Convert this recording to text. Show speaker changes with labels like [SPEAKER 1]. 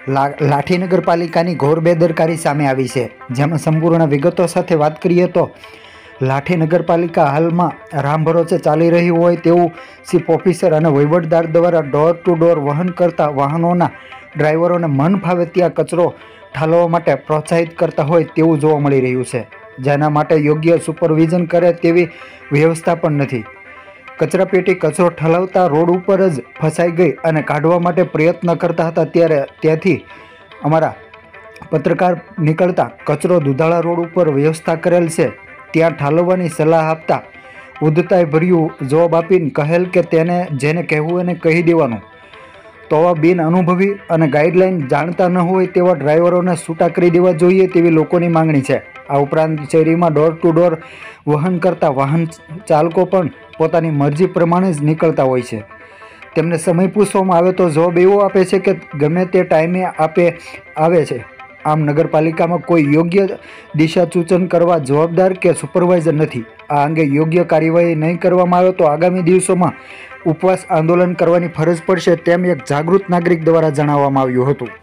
[SPEAKER 1] લાઠી નગરપાલિકાની ઘોર બેદરકારી સામે આવી છે, જેમાં સંપૂર્ણ વિગતો સાથે વાત કરીએ તો લાઠી નગરપાલિકા હાલમાં રામ ભરોસે ચાલી રહી હોય તેવું ચીફ ઓફિસર અને વહીવટદાર દ્વારા ડોર ટુ ડોર વહન કરતા વાહનોના ડ્રાઈવરોને મન ફાવે ત્યાં કચરો ઠાલવવા માટે પ્રોત્સાહિત કરતા હોય તેવું જોવા મળી રહ્યું છે, જેના માટે યોગ્ય સુપરવિઝન કરે તેવી વ્યવસ્થા પણ નથી. કચરાપેટી કચરો ઠાલવતા રોડ ઉપર જ ફસાઈ ગઈ અને કાઢવા માટે પ્રયત્ન કરતા હતા ત્યારે ત્યાંથી અમારા પત્રકાર નીકળતા કચરો દુધાળા રોડ ઉપર વ્યવસ્થા કરેલ છે ત્યાં ઠાલવવાની સલાહ આપતા ઉદ્ધતાઈ ભર્યું જવાબ આપીને કહેલ કે જેને કહેવું એને કહી દેવાનું. તો આવા બિન અનુભવી અને ગાઈડલાઈન જાણતા ન હોય તેવા ડ્રાઈવરોને છૂટા કરી દેવા જોઈએ તેવી લોકોની માંગણી છે. આ ઉપરાંત શહેરીમાં ડોર ટુ ડોર વહન કરતા વાહન ચાલકો પણ પોતાની મરજી પ્રમાણે જ નીકળતા હોય છે. તેમને સમય પૂછવામાં આવે તો જવાબ એવો આપે છે કે ગમે તે ટાઈમે આવે છે. આમ નગરપાલિકામાં કોઈ યોગ્ય દિશા સૂચન કરવા જવાબદાર કે સુપરવાઇઝર નથી. આ અંગે યોગ્ય કાર્યવાહી નહીં કરવામાં આવે તો આગામી દિવસોમાં ઉપવાસ આંદોલન કરવાની ફરજ પડશે તેમ એક જાગૃત નાગરિક દ્વારા જણાવવામાં આવ્યું હતું.